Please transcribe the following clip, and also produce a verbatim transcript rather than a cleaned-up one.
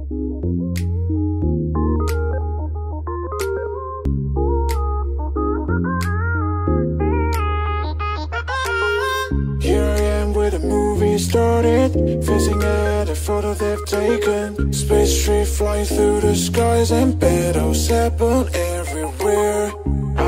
Here I am where the movie started, facing at a photo they've taken. Space tree flying through the skies and battles happen everywhere.